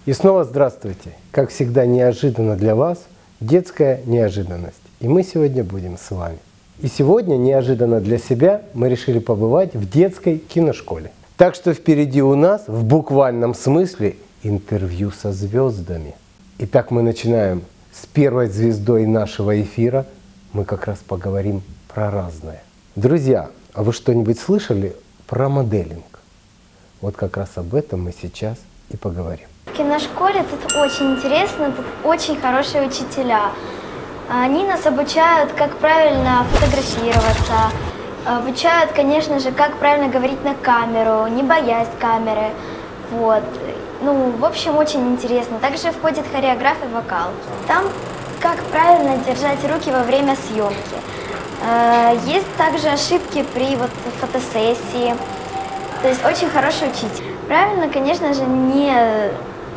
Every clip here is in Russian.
И снова здравствуйте! Как всегда неожиданно для вас детская неожиданность. И мы сегодня будем с вами. И сегодня неожиданно для себя мы решили побывать в детской киношколе. Так что впереди у нас в буквальном смысле интервью со звездами. Итак, мы начинаем с первой звездой нашего эфира. Мы как раз поговорим про разное. Друзья, а вы что-нибудь слышали про моделинг? Вот как раз об этом мы сейчас и поговорим. В киношколе тут очень интересно, тут очень хорошие учителя. Они нас обучают, как правильно фотографироваться, обучают, конечно же, как правильно говорить на камеру, не боясь камеры. Вот. Ну, в общем, очень интересно. Также входит хореография и вокал. Там, как правильно держать руки во время съемки. Есть также ошибки при фотосессии. То есть очень хороший учитель. Правильно, конечно же, не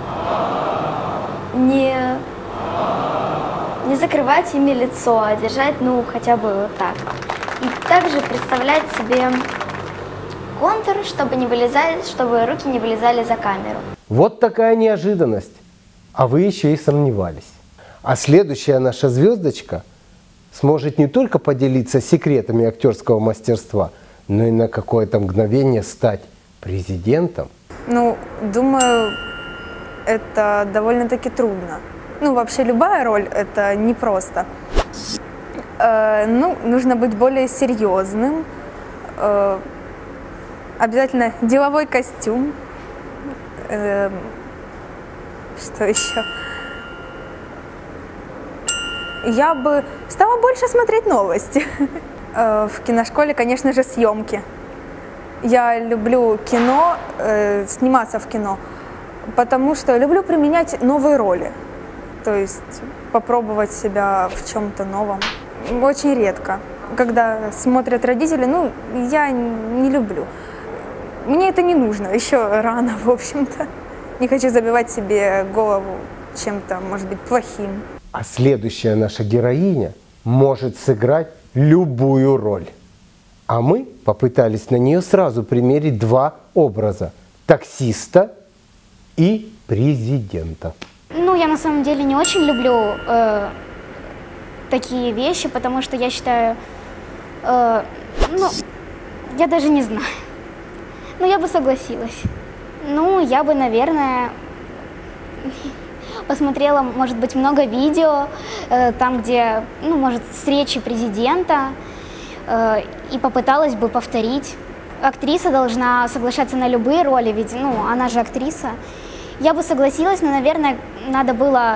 закрывать ими лицо, а держать, ну, хотя бы вот так. И также представлять себе контур, чтобы руки не вылезали за камеру. Вот такая неожиданность. А вы еще и сомневались. А следующая наша звездочка сможет не только поделиться секретами актерского мастерства, но и на какое-то мгновение стать президентом. Ну, думаю, это довольно-таки трудно. Ну, вообще любая роль – это непросто. Ну, нужно быть более серьезным. Обязательно деловой костюм. Что еще? Я бы стала больше смотреть новости. В киношколе, конечно же, съемки. Я люблю кино, сниматься в кино, потому что люблю применять новые роли. То есть попробовать себя в чем-то новом. Очень редко. Когда смотрят родители, ну, я не люблю. Мне это не нужно, еще рано, в общем-то. Не хочу забивать себе голову чем-то, может быть, плохим. А следующая наша героиня может сыграть любую роль. А мы попытались на нее сразу примерить два образа – таксиста и президента. Ну, я на самом деле не очень люблю такие вещи, потому что я считаю, ну, я даже не знаю. Ну, я бы согласилась. Ну, я бы, наверное, посмотрела, может быть, много видео, там, где, ну, может, с речи президента, и попыталась бы повторить. Актриса должна соглашаться на любые роли, ведь, ну, она же актриса. Я бы согласилась, но, наверное, надо было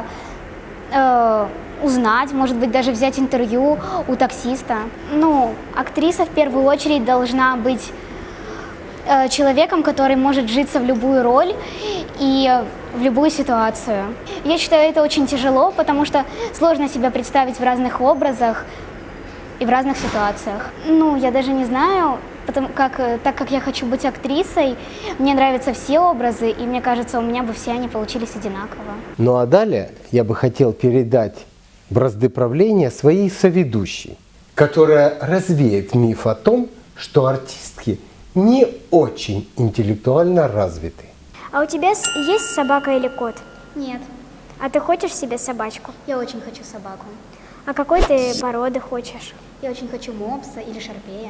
узнать, может быть, даже взять интервью у таксиста. Ну, актриса в первую очередь должна быть человеком, который может вжиться в любую роль и в любую ситуацию. Я считаю, это очень тяжело, потому что сложно себя представить в разных образах и в разных ситуациях. Ну, я даже не знаю, так как я хочу быть актрисой, мне нравятся все образы, и мне кажется, у меня бы все они получились одинаково. Ну а далее я бы хотел передать бразды правления своей соведущей, которая развеет миф о том, что артистки не очень интеллектуально развиты. А у тебя есть собака или кот? Нет, А ты хочешь себе собачку? я очень хочу собаку. А какой ты породы хочешь? Я очень хочу мопса или шарпея.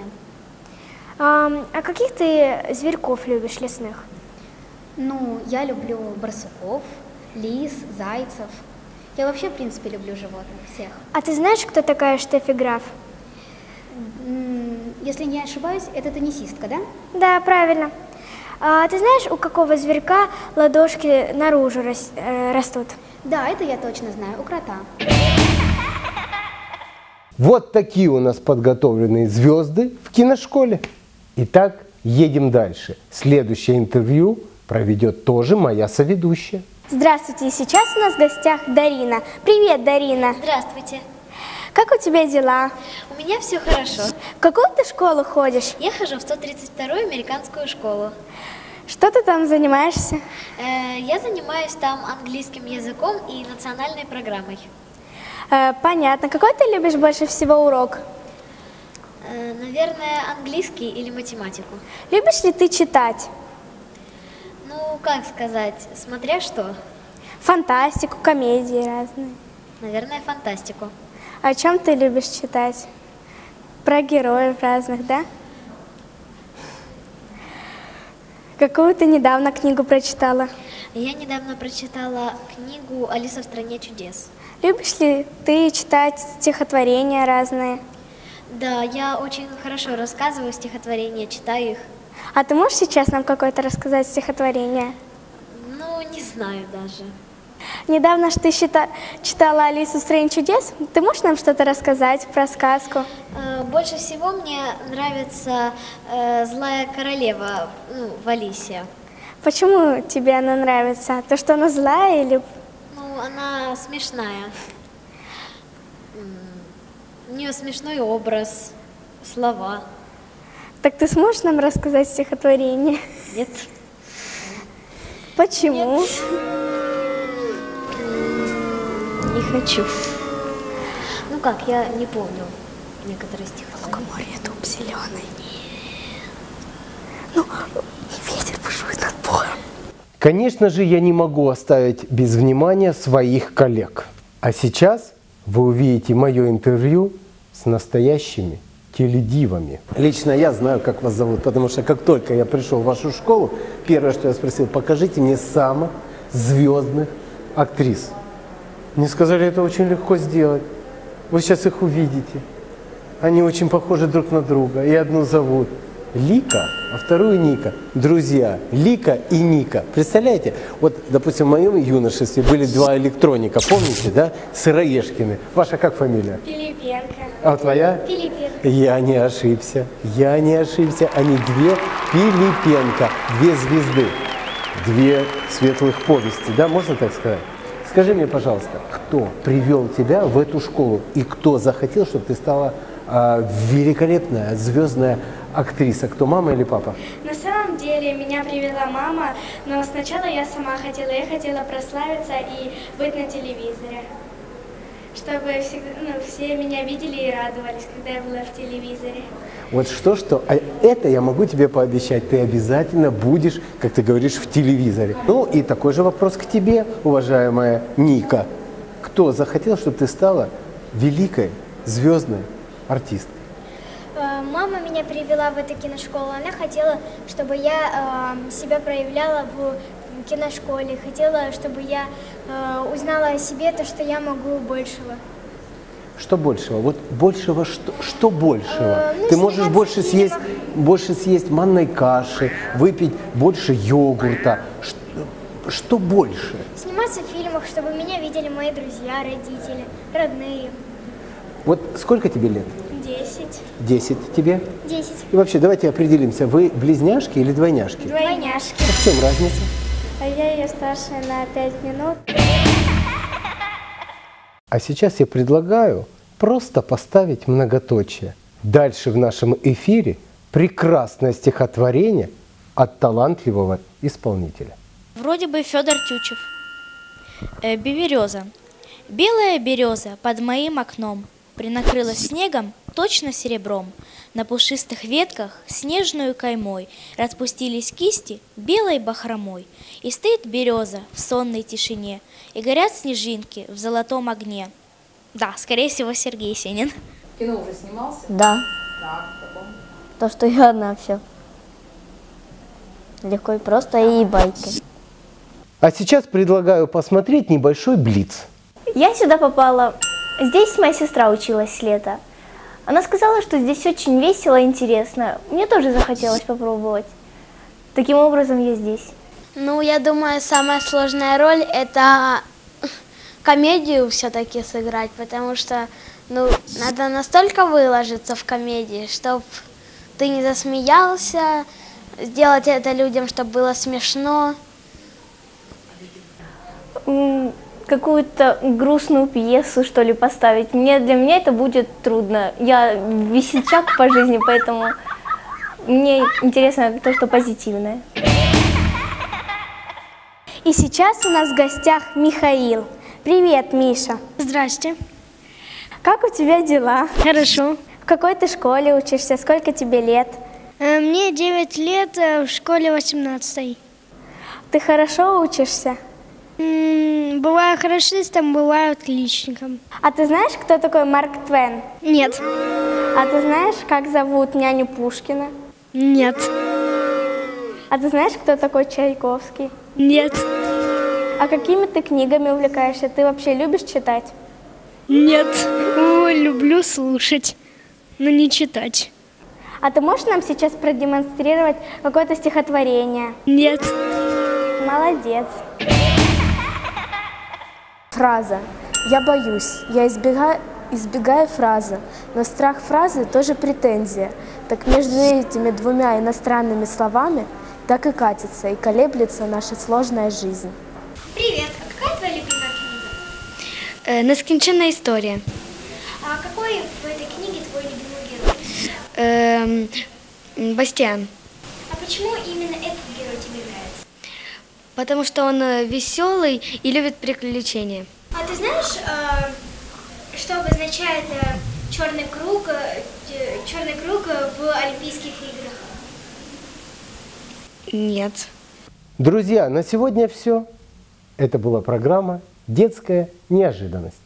А каких ты зверьков любишь лесных? Ну, я люблю барсуков, лис, зайцев. Я вообще, в принципе, люблю животных всех. А ты знаешь, кто такая Штеффи Граф? Если не ошибаюсь, это теннисистка, да? Да, правильно. А ты знаешь, у какого зверька ладошки наружу растут? Да, это я точно знаю, у крота. Вот такие у нас подготовленные звезды в киношколе. Итак, едем дальше. Следующее интервью проведет тоже моя соведущая. Здравствуйте, сейчас у нас в гостях Дарина. Привет, Дарина. Здравствуйте. Как у тебя дела? У меня все хорошо. В какую ты школу ходишь? Я хожу в 132-ю американскую школу. Что ты там занимаешься? Я занимаюсь там английским языком и национальной программой. Понятно. Какой ты любишь больше всего урок? Наверное, английский или математику. Любишь ли ты читать? Ну, как сказать, смотря что. Фантастику, комедии разные. Наверное, фантастику. О чем ты любишь читать? Про героев разных, да? Какую ты недавно книгу прочитала? Я недавно прочитала книгу «Алиса в стране чудес». Любишь ли ты читать стихотворения разные? Да, я очень хорошо рассказываю стихотворения, читаю их. А ты можешь сейчас нам какое-то рассказать стихотворение? Ну, не знаю даже. Недавно же ты читала «Алису в стране чудес». Ты можешь нам что-то рассказать про сказку? Больше всего мне нравится «Злая королева» в Алисе. Почему тебе она нравится? То, что она злая или... Ну, она смешная. У нее смешной образ, слова. Так ты сможешь нам рассказать стихотворение? Нет? Почему? Не хочу. Ну как, я не помню некоторые стихотворения. Море дуб зеленый. Ну, ветер бушует над бором. Конечно же, я не могу оставить без внимания своих коллег. А сейчас вы увидите мое интервью с настоящими теледивами. Лично я знаю, как вас зовут, потому что как только я пришел в вашу школу, первое, что я спросил, покажите мне самых звездных актрис. Мне сказали, это очень легко сделать. Вы сейчас их увидите. Они очень похожи друг на друга. И одну зовут Лика, а вторую Ника. Друзья, Лика и Ника. Представляете? Вот, допустим, в моем юношестве были два электроника. Помните, да? Сыроежкины. Ваша как фамилия? Пилипенко. А твоя? Пилипенко. Я не ошибся. Я не ошибся. Они две Пилипенко. Две звезды. Две светлых повести. Да, можно так сказать? Скажи мне, пожалуйста, кто привел тебя в эту школу и кто захотел, чтобы ты стала великолепная звездная актриса? Кто, мама или папа? На самом деле меня привела мама, но сначала я сама хотела. Я хотела прославиться и быть на телевизоре. Чтобы все меня видели и радовались, когда я была в телевизоре. Вот что, а это я могу тебе пообещать, ты обязательно будешь, как ты говоришь, в телевизоре. Ну и такой же вопрос к тебе, уважаемая Ника. Кто захотел, чтобы ты стала великой звездной артисткой? Мама меня привела в эту киношколу. Она хотела, чтобы я себя проявляла в киношколе. Хотела, чтобы я узнала о себе то, что я могу большего. Что большего? Вот большего что большего? Ну, Ты можешь сниматься больше съесть манной каши, выпить больше йогурта. Что больше? Сниматься в фильмах, чтобы меня видели мои друзья, родители, родные. Вот сколько тебе лет? 10. 10 тебе? 10. И вообще, давайте определимся, вы близняшки или двойняшки? Двойняшки. А в чем разница? А я ее старше на 5 минут. А сейчас я предлагаю просто поставить многоточие. Дальше в нашем эфире прекрасное стихотворение от талантливого исполнителя. Вроде бы Федор Тютчев. Береза. Белая береза под моим окном принакрылась снегом, точно серебром. На пушистых ветках снежную каймой распустились кисти белой бахромой. И стоит береза в сонной тишине, и горят снежинки в золотом огне. Да, скорее всего, Сергей Есенин. Кино уже снимался? Да, Так, в каком? то, что я одна все. Легко и просто, и байки. А сейчас предлагаю посмотреть небольшой блиц. Я сюда попала. Здесь моя сестра училась лето. Она сказала, что здесь очень весело и интересно. Мне тоже захотелось попробовать. Таким образом, я здесь. Ну, я думаю, самая сложная роль – это комедию все-таки сыграть, потому что, надо настолько выложиться в комедии, чтобы ты не засмеялся, сделать это людям, чтобы было смешно. Какую-то грустную пьесу, что ли, поставить. Для меня это будет трудно. Я весельчак по жизни, поэтому мне интересно то, что позитивное. И сейчас у нас в гостях Михаил. Привет, Миша. Здрасте. Как у тебя дела? Хорошо. В какой ты школе учишься? Сколько тебе лет? Мне 9 лет, в школе 18. Ты хорошо учишься? Бываю хорошистом, бываю отличником. А ты знаешь, кто такой Марк Твен? Нет. А ты знаешь, как зовут няню Пушкина? Нет. А ты знаешь, кто такой Чайковский? Нет. А какими ты книгами увлекаешься? Ты вообще любишь читать? Нет. Люблю слушать, но не читать. А ты можешь нам сейчас продемонстрировать какое-то стихотворение? Нет. Молодец. Фраза. Я боюсь, я избегаю фразы, но страх фразы тоже претензия. Так между этими двумя иностранными словами так и катится, и колеблется наша сложная жизнь. Привет. А какая твоя любимая книга? «Нескінченна історія». А какой в этой книге твой любимый герой? Бастиан. А почему именно этот герой тебе нравится? Потому что он веселый и любит приключения. А ты знаешь, что обозначает черный круг в Олимпийских играх? Нет. Друзья, на сегодня все. Это была программа «Детская неожиданность».